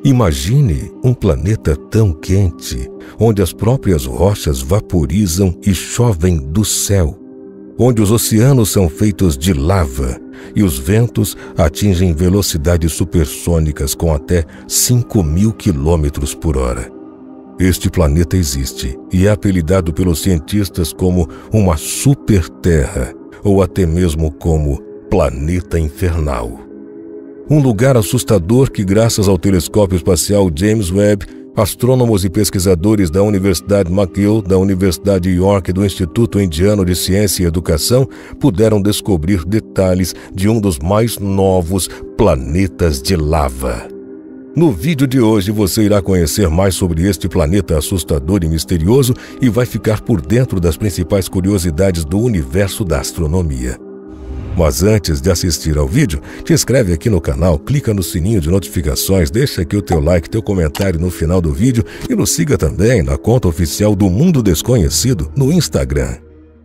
Imagine um planeta tão quente, onde as próprias rochas vaporizam e chovem do céu, onde os oceanos são feitos de lava e os ventos atingem velocidades supersônicas com até 5.000 km por hora. Este planeta existe e é apelidado pelos cientistas como uma super-terra ou até mesmo como planeta infernal. Um lugar assustador que, graças ao telescópio espacial James Webb, astrônomos e pesquisadores da Universidade McGill, da Universidade de York e do Instituto Indiano de Ciência e Educação puderam descobrir detalhes de um dos mais novos planetas de lava. No vídeo de hoje você irá conhecer mais sobre este planeta assustador e misterioso e vai ficar por dentro das principais curiosidades do universo da astronomia. Mas antes de assistir ao vídeo, te inscreve aqui no canal, clica no sininho de notificações, deixa aqui o teu like, teu comentário no final do vídeo e nos siga também na conta oficial do Mundo Desconhecido no Instagram.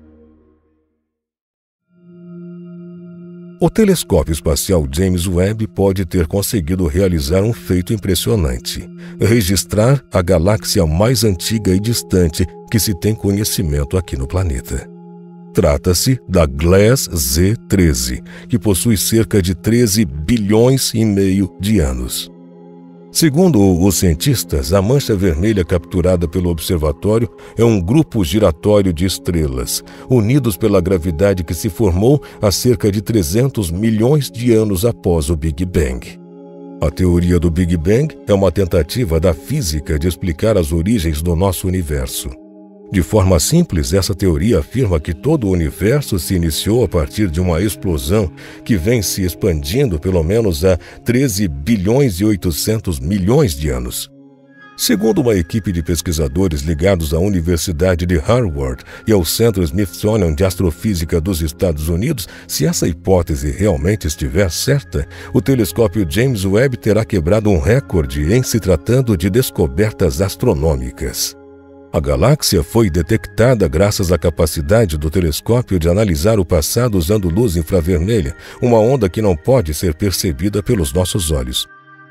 O telescópio espacial James Webb pode ter conseguido realizar um feito impressionante: registrar a galáxia mais antiga e distante que se tem conhecimento aqui no planeta. Trata-se da Gliese Z13, que possui cerca de 13 bilhões e meio de anos. Segundo os cientistas, a mancha vermelha capturada pelo observatório é um grupo giratório de estrelas, unidos pela gravidade que se formou há cerca de 300 milhões de anos após o Big Bang. A teoria do Big Bang é uma tentativa da física de explicar as origens do nosso universo. De forma simples, essa teoria afirma que todo o universo se iniciou a partir de uma explosão que vem se expandindo pelo menos há 13 bilhões e 800 milhões de anos. Segundo uma equipe de pesquisadores ligados à Universidade de Harvard e ao Centro Smithsonian de Astrofísica dos Estados Unidos, se essa hipótese realmente estiver certa, o telescópio James Webb terá quebrado um recorde em se tratando de descobertas astronômicas. A galáxia foi detectada graças à capacidade do telescópio de analisar o passado usando luz infravermelha, uma onda que não pode ser percebida pelos nossos olhos.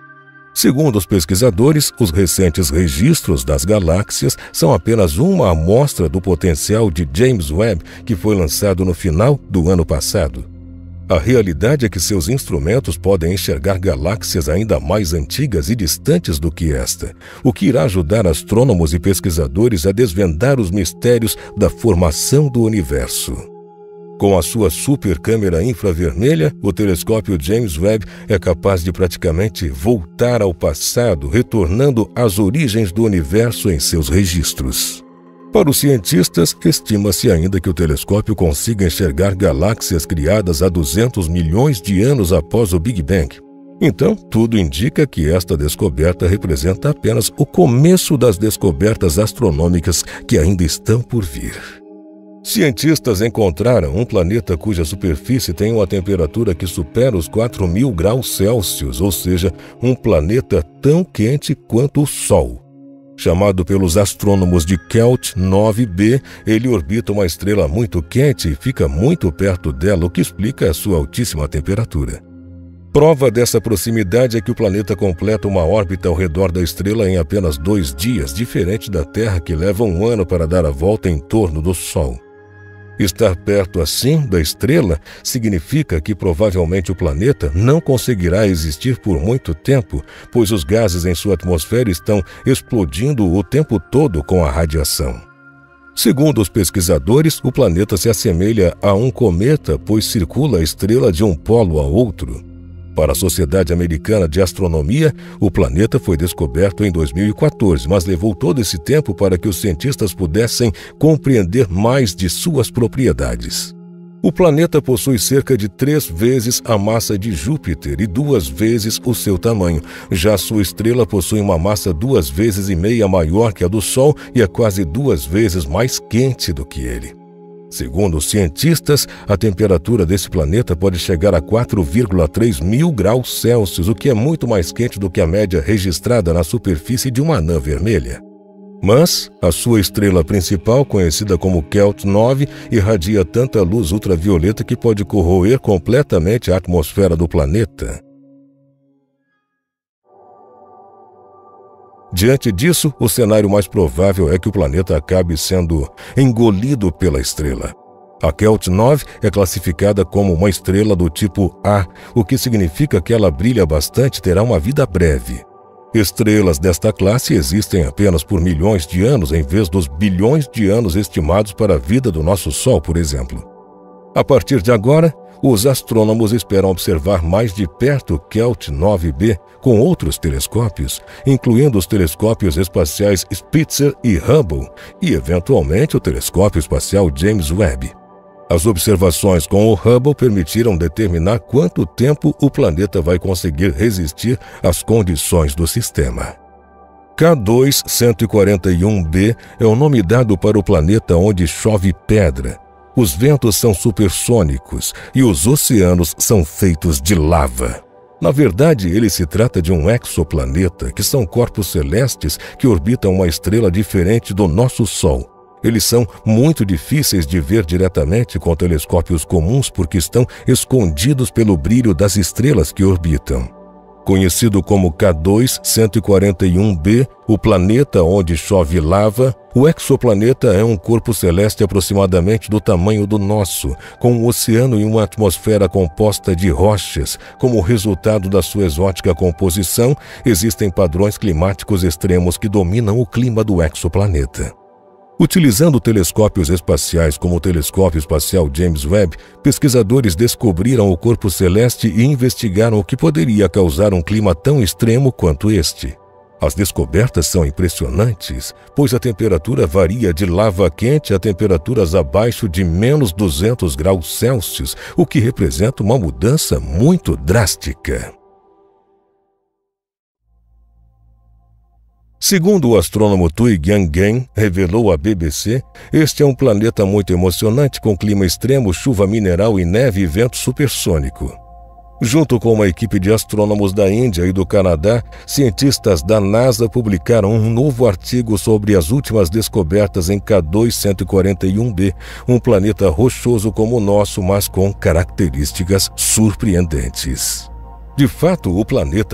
Segundo os pesquisadores, os recentes registros das galáxias são apenas uma amostra do potencial de James Webb, que foi lançado no final do ano passado. A realidade é que seus instrumentos podem enxergar galáxias ainda mais antigas e distantes do que esta, o que irá ajudar astrônomos e pesquisadores a desvendar os mistérios da formação do universo. Com a sua super câmera infravermelha, o telescópio James Webb é capaz de praticamente voltar ao passado, retornando às origens do universo em seus registros. Para os cientistas, estima-se ainda que o telescópio consiga enxergar galáxias criadas há 200 milhões de anos após o Big Bang. Então, tudo indica que esta descoberta representa apenas o começo das descobertas astronômicas que ainda estão por vir. Cientistas encontraram um planeta cuja superfície tem uma temperatura que supera os 4.000 graus Celsius, ou seja, um planeta tão quente quanto o Sol. Chamado pelos astrônomos de Kelt 9b, ele orbita uma estrela muito quente e fica muito perto dela, o que explica a sua altíssima temperatura. Prova dessa proximidade é que o planeta completa uma órbita ao redor da estrela em apenas 2 dias, diferente da Terra, que leva 1 ano para dar a volta em torno do Sol. Estar perto assim da estrela significa que provavelmente o planeta não conseguirá existir por muito tempo, pois os gases em sua atmosfera estão explodindo o tempo todo com a radiação. Segundo os pesquisadores, o planeta se assemelha a um cometa, pois circula a estrela de um polo a outro. Para a Sociedade Americana de Astronomia, o planeta foi descoberto em 2014, mas levou todo esse tempo para que os cientistas pudessem compreender mais de suas propriedades. O planeta possui cerca de 3 vezes a massa de Júpiter e 2 vezes o seu tamanho. Já sua estrela possui uma massa 2,5 vezes maior que a do Sol e é quase 2 vezes mais quente do que ele. Segundo os cientistas, a temperatura desse planeta pode chegar a 4,3 mil graus Celsius, o que é muito mais quente do que a média registrada na superfície de uma anã vermelha. Mas a sua estrela principal, conhecida como Kelt 9, irradia tanta luz ultravioleta que pode corroer completamente a atmosfera do planeta. Diante disso, o cenário mais provável é que o planeta acabe sendo engolido pela estrela. A Kelt 9 é classificada como uma estrela do tipo A, o que significa que ela brilha bastante e terá uma vida breve. Estrelas desta classe existem apenas por milhões de anos, em vez dos bilhões de anos estimados para a vida do nosso Sol, por exemplo. A partir de agora, os astrônomos esperam observar mais de perto Kelt 9b com outros telescópios, incluindo os telescópios espaciais Spitzer e Hubble, e eventualmente o telescópio espacial James Webb. As observações com o Hubble permitiram determinar quanto tempo o planeta vai conseguir resistir às condições do sistema. K2-141b é o nome dado para o planeta onde chove pedra. Os ventos são supersônicos e os oceanos são feitos de lava. Na verdade, ele se trata de um exoplaneta, que são corpos celestes que orbitam uma estrela diferente do nosso Sol. Eles são muito difíceis de ver diretamente com telescópios comuns porque estão escondidos pelo brilho das estrelas que orbitam. Conhecido como K2-141b, o planeta onde chove lava, o exoplaneta é um corpo celeste aproximadamente do tamanho do nosso, com um oceano e uma atmosfera composta de rochas. Como resultado da sua exótica composição, existem padrões climáticos extremos que dominam o clima do exoplaneta. Utilizando telescópios espaciais como o telescópio espacial James Webb, pesquisadores descobriram o corpo celeste e investigaram o que poderia causar um clima tão extremo quanto este. As descobertas são impressionantes, pois a temperatura varia de lava quente a temperaturas abaixo de menos 200 graus Celsius, o que representa uma mudança muito drástica. Segundo o astrônomo Tui Guangen revelou à BBC, este é um planeta muito emocionante com clima extremo, chuva mineral e neve e vento supersônico. Junto com uma equipe de astrônomos da Índia e do Canadá, cientistas da NASA publicaram um novo artigo sobre as últimas descobertas em K2-141b, um planeta rochoso como o nosso, mas com características surpreendentes. De fato, o planeta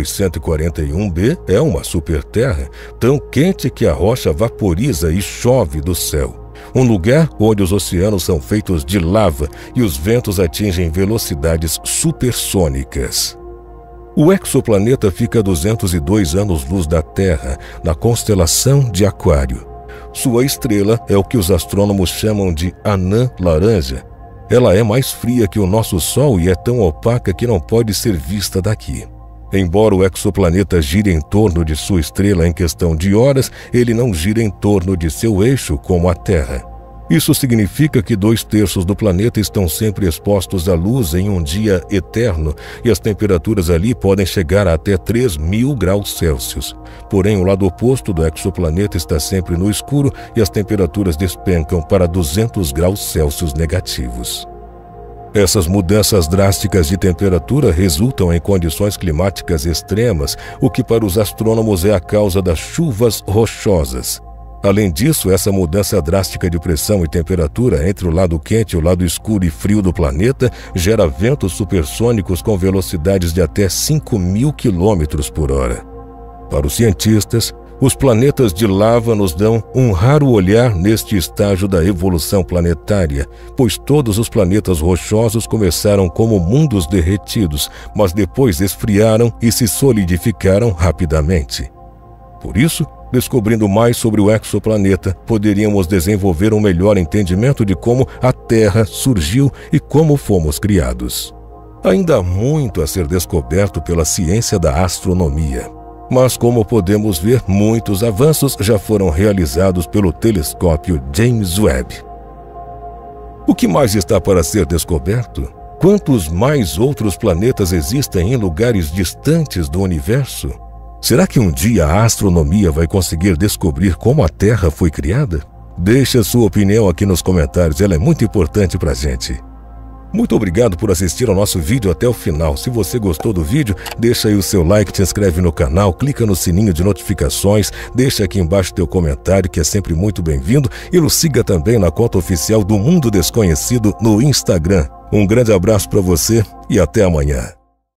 K2-141b é uma superterra, tão quente que a rocha vaporiza e chove do céu. Um lugar onde os oceanos são feitos de lava e os ventos atingem velocidades supersônicas. O exoplaneta fica a 202 anos-luz da Terra, na constelação de Aquário. Sua estrela é o que os astrônomos chamam de anã laranja. Ela é mais fria que o nosso Sol e é tão opaca que não pode ser vista daqui. Embora o exoplaneta gire em torno de sua estrela em questão de horas, ele não gira em torno de seu eixo como a Terra. Isso significa que 2/3 do planeta estão sempre expostos à luz em um dia eterno e as temperaturas ali podem chegar a até 3.000 graus Celsius. Porém, o lado oposto do exoplaneta está sempre no escuro e as temperaturas despencam para 200 graus Celsius negativos. Essas mudanças drásticas de temperatura resultam em condições climáticas extremas, o que para os astrônomos é a causa das chuvas rochosas. Além disso, essa mudança drástica de pressão e temperatura entre o lado quente e o lado escuro e frio do planeta gera ventos supersônicos com velocidades de até 5.000 km por hora. Para os cientistas, os planetas de lava nos dão um raro olhar neste estágio da evolução planetária, pois todos os planetas rochosos começaram como mundos derretidos, mas depois esfriaram e se solidificaram rapidamente. Por isso, descobrindo mais sobre o exoplaneta, poderíamos desenvolver um melhor entendimento de como a Terra surgiu e como fomos criados. Ainda há muito a ser descoberto pela ciência da astronomia. Mas, como podemos ver, muitos avanços já foram realizados pelo telescópio James Webb. O que mais está para ser descoberto? Quantos mais outros planetas existem em lugares distantes do universo? Será que um dia a astronomia vai conseguir descobrir como a Terra foi criada? Deixe a sua opinião aqui nos comentários, ela é muito importante para a gente. Muito obrigado por assistir ao nosso vídeo até o final. Se você gostou do vídeo, deixa aí o seu like, te inscreve no canal, clica no sininho de notificações, deixa aqui embaixo teu comentário, que é sempre muito bem-vindo, e nos siga também na conta oficial do Mundo Desconhecido no Instagram. Um grande abraço para você e até amanhã.